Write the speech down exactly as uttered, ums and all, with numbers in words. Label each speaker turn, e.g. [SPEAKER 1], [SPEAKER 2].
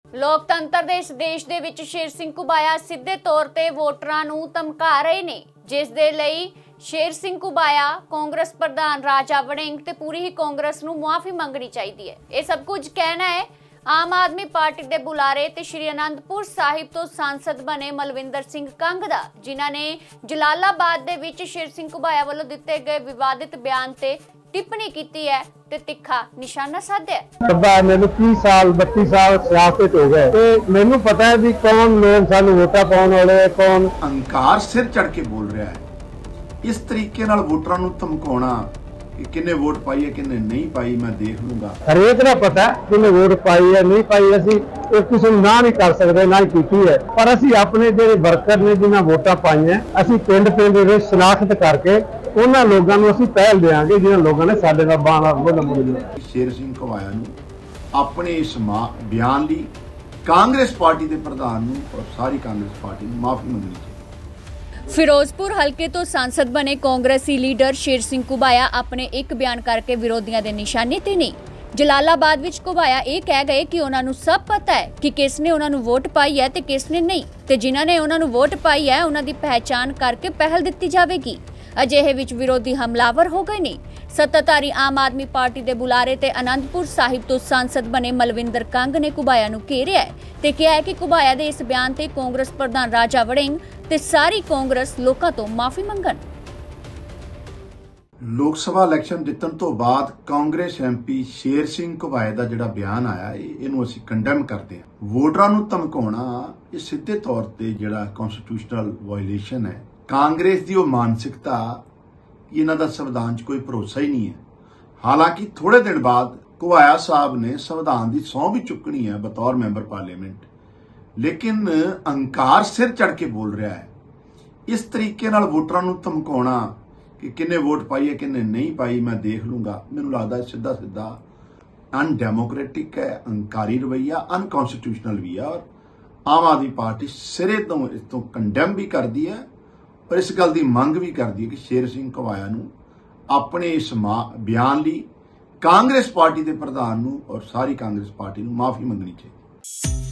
[SPEAKER 1] ਲੋਕਤੰਤਰ ਦੇ ਇਸ ਦੇਸ਼ ਦੇ ਵਿੱਚ ਸ਼ੇਰ ਸਿੰਘ ਘੁਬਾਇਆ ਸਿੱਧੇ ਤੌਰ ਤੇ ਵੋਟਰਾਂ ਨੂੰ ਧਮਕਾ ਰਹੇ ਨੇ, ਜਿਸ ਦੇ ਲਈ ਸ਼ੇਰ ਸਿੰਘ ਘੁਬਾਇਆ ਕਾਂਗਰਸ ਪ੍ਰਧਾਨ ਰਾਜਾ ਵੜਿੰਗ ਤੇ ਪੂਰੀ ਹੀ ਕਾਂਗਰਸ ਨੂੰ ਮੁਆਫੀ ਮੰਗਣੀ ਚਾਹੀਦੀ ਹੈ। ਇਹ ਸਭ ਕੁਝ ਕਹਿਣਾ ਹੈ ਆਮ ਆਦਮੀ ਪਾਰਟੀ ਦੇ ਬੁਲਾਰੇ ਤੇ ਸ਼੍ਰੀ ਅਨੰਦਪੁਰ ਸਾਹਿਬ ਤੋਂ सांसद बने ਮਲਵਿੰਦਰ ਸਿੰਘ ਕੰਗ ਦਾ, ਜਿਨ੍ਹਾਂ ने ਜਲਾਲਾਬਾਦ ਦੇ ਵਿੱਚ ਸ਼ੇਰ ਸਿੰਘ ਘੁਬਾਇਆ ਵੱਲੋਂ ਦਿੱਤੇ ਗਏ ਵਿਵਾदित ਬਿਆਨ ਤੇ टिप्पणी की है ते तिखा निशाना साधा।
[SPEAKER 2] मैनू तीस साल बत्तीस साल सियासत हो गए ते मैनू पता है भी कौन लोग सानू वोटा पाउण वाले कौन
[SPEAKER 3] अंकार सिर चढ़ के बोल रहा है। इस तरीके नाल वोटरां नू धमकाउणा कि किन्ने वोट पाई है किन्ने नहीं पाई मैं देख लूंगा।
[SPEAKER 2] हरेक दा पता किन्ने वोट पाई है नहीं पाई, असीं एक किसी नूं ना नहीं कर सकदे ना ही कीती है, पर असीं अपने जिहड़े वर्कर ने जिन्हां वोटां पाईआं असीं पिंड पिंड दे शनाख्त करके ਉਹਨਾਂ ਲੋਕਾਂ ਨੂੰ ਅਸੀਂ ਪਹਿਲ ਦੇਾਂਗੇ ਜਿਹਨਾਂ ਲੋਕਾਂ ਨੇ ਸਾਡੇ ਨਾਲ ਬਾਣਾ ਬੋਲ ਮੁੰਡੇ।
[SPEAKER 3] ਸ਼ੇਰ ਸਿੰਘ ਘੁਬਾਇਆ ਨੂੰ ਆਪਣੇ ਇਸ ਬਿਆਨ ਲਈ ਕਾਂਗਰਸ ਪਾਰਟੀ ਦੇ ਪ੍ਰਧਾਨ ਨੂੰ ਔਰ ਸਾਰੀ ਕਾਂਗਰਸ ਪਾਰਟੀ ਨੂੰ ਮਾਫੀ ਮੰਗਣੀ ਚਾਹੀਦੀ।
[SPEAKER 1] ਫਿਰੋਜ਼ਪੁਰ ਹਲਕੇ ਤੋਂ सांसद बने ਕਾਂਗਰਸੀ ਲੀਡਰ ਸ਼ੇਰ ਸਿੰਘ ਘੁਬਾਇਆ ਆਪਣੇ ਇੱਕ ਬਿਆਨ ਕਰਕੇ ਵਿਰੋਧੀਆਂ ਦੇ ਨਿਸ਼ਾਨੇ ਤੇ ਨਹੀਂ। ਜਲਾਲਾਬਾਦ ਵਿੱਚ ਘੁਬਾਇਆ ਇਹ ਕਹਿ ਗਏ ਕਿ ਉਹਨਾਂ ਨੂੰ ਸਭ ਪਤਾ ਹੈ ਕਿ ਕਿਸ ਨੇ ਉਹਨਾਂ ਨੂੰ ਵੋਟ ਪਾਈ ਹੈ ਤੇ ਕਿਸ ਨੇ ਨਹੀਂ, ਤੇ ਜਿਨ੍ਹਾਂ ਨੇ ਉਹਨਾਂ ਨੂੰ ਵੋਟ ਪਾਈ ਹੈ ਉਹਨਾਂ ਦੀ ਪਹਿਚਾਣ ਕਰਕੇ ਪਹਿਲ ਦਿੱਤੀ ਜਾਵੇਗੀ। ਅਜਿਹੇ ਵਿੱਚ ਵਿਰੋਧੀ ਹਮਲਾਵਰ ਹੋ ਗਏ ਨੇ। ਸੱਤਾਧਾਰੀ ਆਮ ਆਦਮੀ ਪਾਰਟੀ ਦੇ ਬੁਲਾਰੇ ਤੇ ਅਨੰਦਪੁਰ ਸਾਹਿਬ ਤੋਂ सांसद बने ਮਲਵਿੰਦਰ ਕੰਗ ਨੇ ਘੁਬਾਇਆ ਨੂੰ ਘੇਰਿਆ ਤੇ ਕਿਹਾ ਹੈ ਕਿ ਘੁਬਾਇਆ ਦੇ ਇਸ ਬਿਆਨ ਤੇ ਕਾਂਗਰਸ ਪ੍ਰਧਾਨ ਰਾਜਾ ਵੜਿੰਗ ਤੇ ਸਾਰੀ ਕਾਂਗਰਸ ਲੋਕਾਂ ਤੋਂ ਮਾਫੀ ਮੰਗਣ।
[SPEAKER 3] ਲੋਕ ਸਭਾ ਇਲੈਕਸ਼ਨ ਜਿੱਤਣ ਤੋਂ ਬਾਅਦ ਕਾਂਗਰਸ ਐਮਪੀ ਸ਼ੇਰ ਸਿੰਘ ਘੁਬਾਇਆ ਦਾ ਜਿਹੜਾ ਬਿਆਨ ਆਇਆ ਇਹਨੂੰ ਅਸੀਂ ਕੰਡੈਮ ਕਰਦੇ ਹਾਂ। ਵੋਟਰਾਂ ਨੂੰ ਧਮਕਾਉਣਾ ਇਹ ਸਿੱਧੇ ਤੌਰ ਤੇ ਜਿਹੜਾ ਕਨਸਟੀਟਿਊਸ਼ਨਲ ਵਾਇਲੇਸ਼ਨ ਹੈ। ਕਾਂਗਰਸ ਦੀ ਉਹ ਮਾਨਸਿਕਤਾ ਇਹਨਾਂ ਦਾ ਸੰਵਿਧਾਨ 'ਚ ਕੋਈ ਭਰੋਸਾ ਹੀ ਨਹੀਂ ਹੈ। ਹਾਲਾਂਕਿ ਥੋੜੇ ਦਿਨ ਬਾਅਦ ਘੁਬਾਇਆ ਸਾਹਿਬ ਨੇ ਸੰਵਿਧਾਨ ਦੀ ਸਹੁੰ ਵੀ ਚੁੱਕਣੀ ਹੈ ਬਤੌਰ ਮੈਂਬਰ ਪਾਰਲੀਮੈਂਟ, ਲੇਕਿਨ ਅੰਕਾਰ ਸਿਰ ਚੜ ਕੇ ਬੋਲ ਰਿਹਾ ਹੈ। ਇਸ ਤਰੀਕੇ ਨਾਲ ਵੋਟਰਾਂ ਨੂੰ ਧਮਕਾਉਣਾ ਕਿ ਕਿੰਨੇ ਵੋਟ ਪਾਈ ਹੈ ਕਿੰਨੇ ਨਹੀਂ ਪਾਈ ਮੈਂ ਦੇਖ ਲੂੰਗਾ, ਮੈਨੂੰ ਲੱਗਦਾ ਸਿੱਧਾ ਸਿੱਧਾ ਅਨਡੈਮੋਕ੍ਰੈਟਿਕ ਹੈ, ਅੰਕਾਰੀ ਰਵੱਈਆ, ਅਨਕਨਸਟੀਟਿਊਸ਼ਨਲ ਵੀ ਹੈ। ਔਰ ਆਮ ਆਦਮੀ ਪਾਰਟੀ ਸਿਰੇ ਤੋਂ ਇਸ ਤੋਂ ਕੰਡੈਮ ਵੀ ਕਰਦੀ ਹੈ ਪਰ ਇਸ ਗੱਲ ਦੀ ਮੰਗ ਵੀ ਕਰਦੀ ਹੈ ਕਿ ਸ਼ੇਰ ਸਿੰਘ ਘੁਬਾਇਆ ਨੂੰ ਆਪਣੇ ਇਸ ਬਿਆਨ ਲਈ ਕਾਂਗਰਸ ਪਾਰਟੀ ਦੇ ਪ੍ਰਧਾਨ ਨੂੰ ਔਰ ਸਾਰੀ ਕਾਂਗਰਸ ਪਾਰਟੀ ਨੂੰ ਮਾਫੀ ਮੰਗਣੀ ਚਾਹੀਦੀ।